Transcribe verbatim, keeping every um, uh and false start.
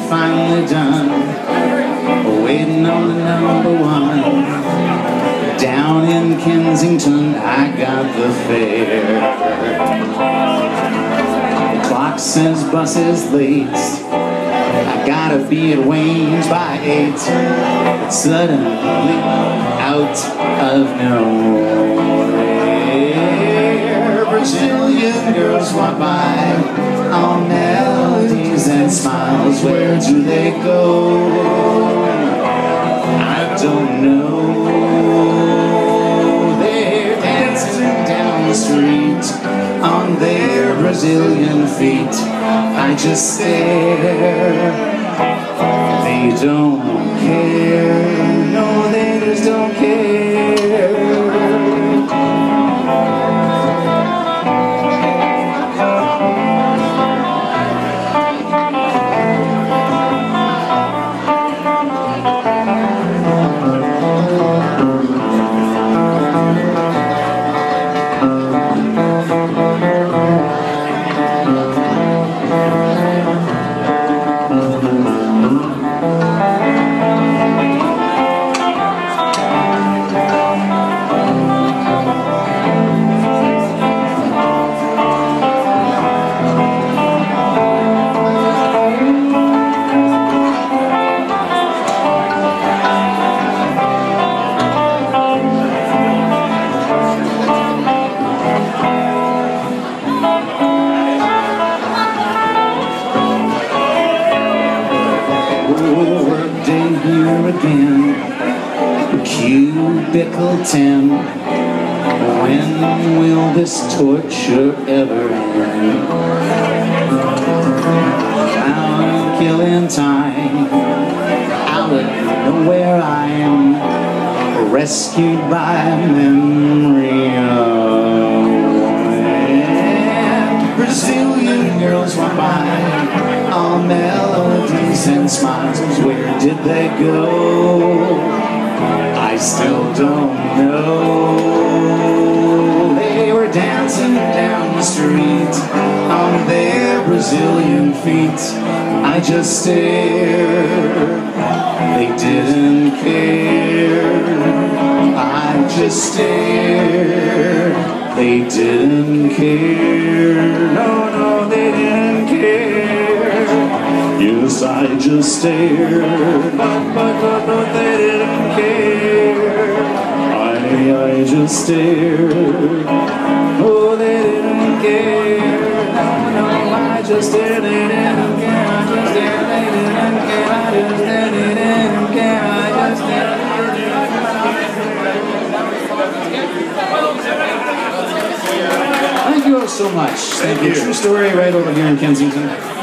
finally done, waiting on the number one. Down in Kensington, I got the fare. The clock says bus is late, I gotta be at Wayne's by eight. But suddenly, out of nowhere, Brazilian girls walk by, all melodies and smiles. Where do they go? I don't know. They're dancing down the street on their Brazilian feet. I just stare. They don't care. No, they just don't care. Workday here again, cubicle ten. When will this torture ever end? Found killing time, out of nowhere I am, rescued by a memory of when Brazilian girls walk by, all melodies and smiles. Where did they go? I still don't know. They were dancing down the street on their Brazilian feet. I just stared. They didn't care. I just stared. They didn't care. No, no, they didn't care. Yes, I just stared, but, but, but, but they didn't care. I, I just stared, oh, they didn't care. No, no, I just stared, they didn't care. I just stared, they didn't care. I just stared, they didn't care. I just stared, Thank you all so much. Thank, Thank you. you. True story right over here in Kensington.